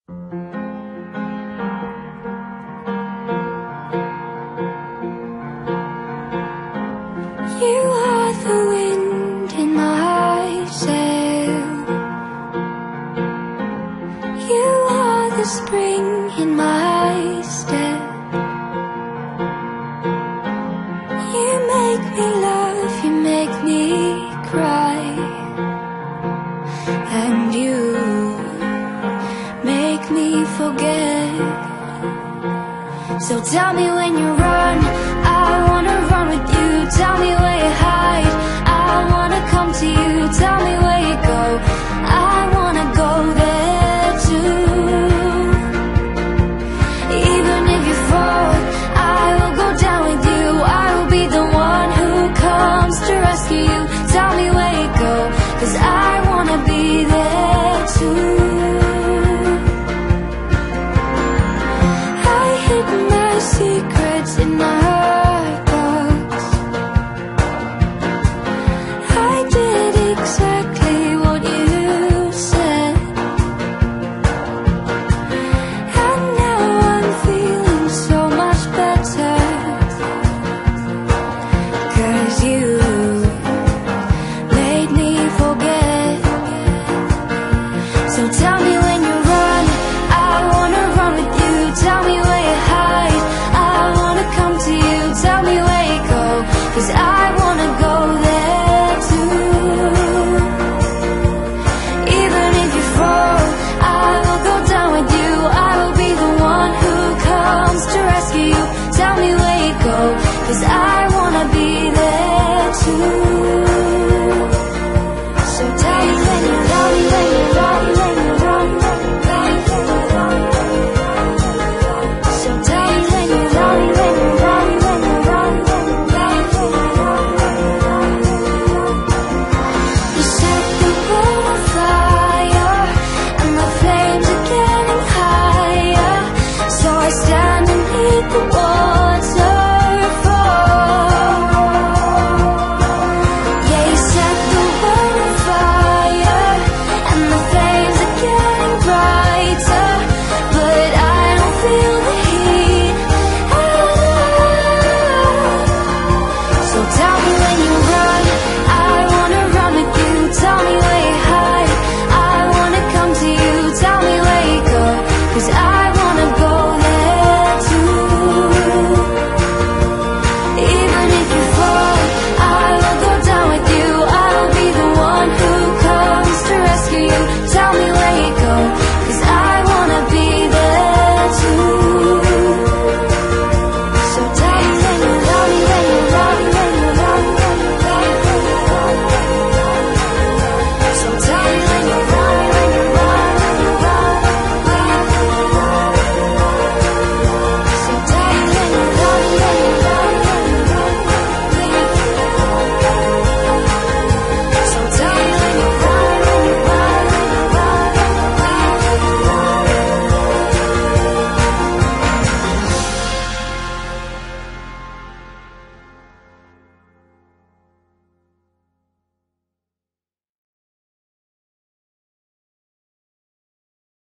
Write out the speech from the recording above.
You are the wind in my sail. You are the spring in my step. You make me laugh, you make me cry, and you make me forget. So tell me when you run, I wanna run with you. Tell me where you hide, I wanna come to you. Tell me where you go, I wanna go there too. Even if you fall, I will go down with you. I will be the one who comes to rescue you. Tell me where you go, 'cause I wanna be there too. I hid my secrets in my heart box. I did exactly what you said, and now I'm feeling so much better, 'cause you made me forget. So tell